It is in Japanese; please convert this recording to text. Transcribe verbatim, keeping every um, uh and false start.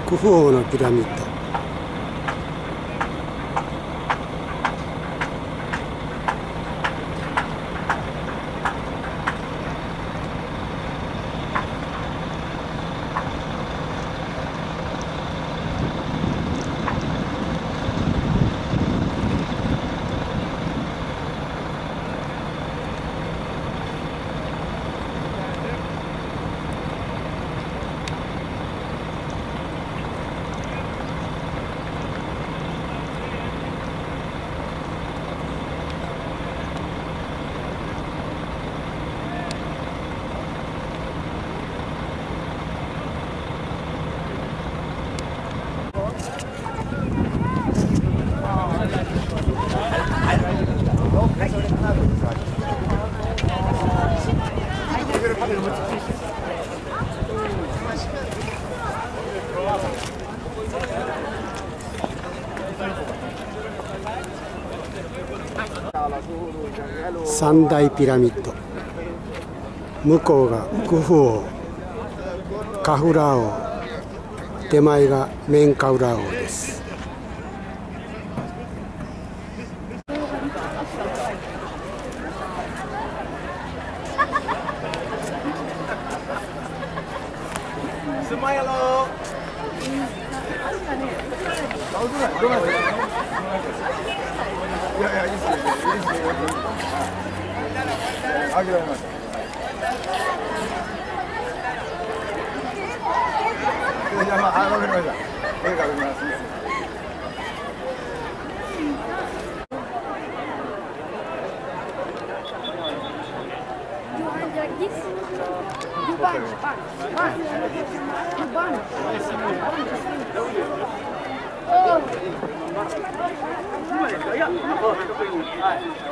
クフ王のピラミッド。三大ピラミッド、向こうがクフ王、カフラ王、手前がメンカウラ王です。 スマイル。いやいや、いいですね。いいですね。あげられます。いや、まあ、あ、わかりました。絵があります。はい。